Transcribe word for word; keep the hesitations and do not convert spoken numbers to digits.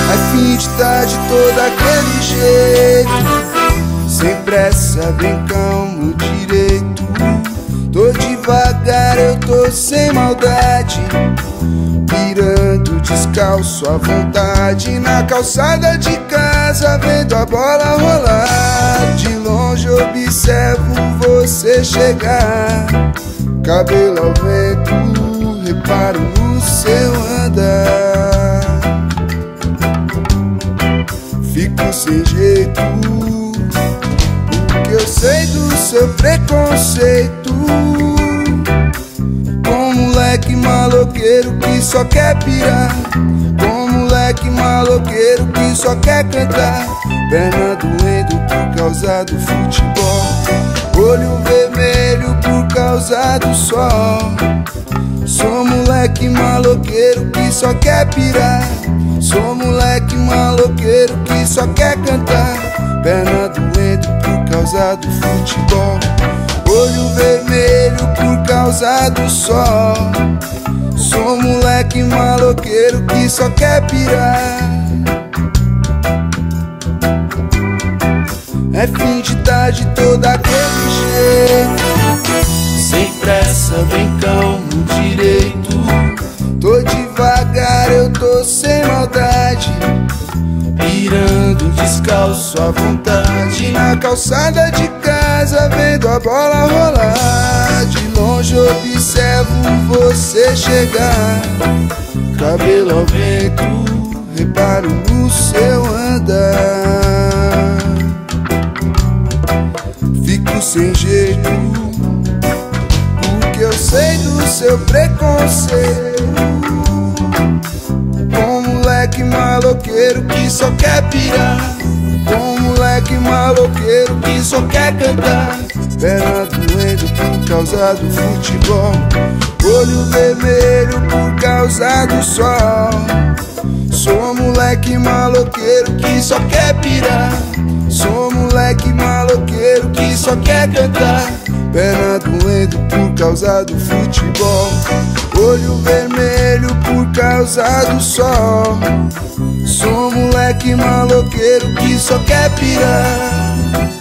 É fim de tarde, todo daquele jeito, sem pressa, bem calmo, direito. Tô devagar, eu tô sem maldade, pirando descalço à vontade, na calçada de casa, vendo a bola rolar. De longe observo você chegar, cabelo ao vento, reparo no seu andar. Fico sem jeito, porque eu sei do seu preconceito. Com moleque maloqueiro que só quer pirar, com moleque maloqueiro que só quer cantar. Perna doendo por causa do futebol, olho vermelho por causa do sol. Sou moleque maloqueiro que só quer pirar, sou moleque maloqueiro que só quer cantar. Perna doendo por causa do futebol, olho vermelho por causa do sol. Sou moleque maloqueiro que só quer pirar. É fim de tarde, tô daquele jeito, sem pressa, bem calmo, direito. Tô devagar, eu tô sem maldade, pirando descalço à vontade, na calçada de casa, vendo a bola rolar. De longe observo você chegar, cabelo ao vento, reparo no seu andar. Fico sem jeito, porque eu sei do seu preconceito. Com moleque maloqueiro que só quer pirar, com moleque maloqueiro que só quer cantar. Perna doendo por causa do futebol, olho vermelho por causa do sol. Sou moleque maloqueiro que só quer pirar, sou moleque maloqueiro que só quer cantar. Perna doendo por causa do futebol, olho vermelho por causa do sol. Sou moleque maloqueiro que só quer pirar.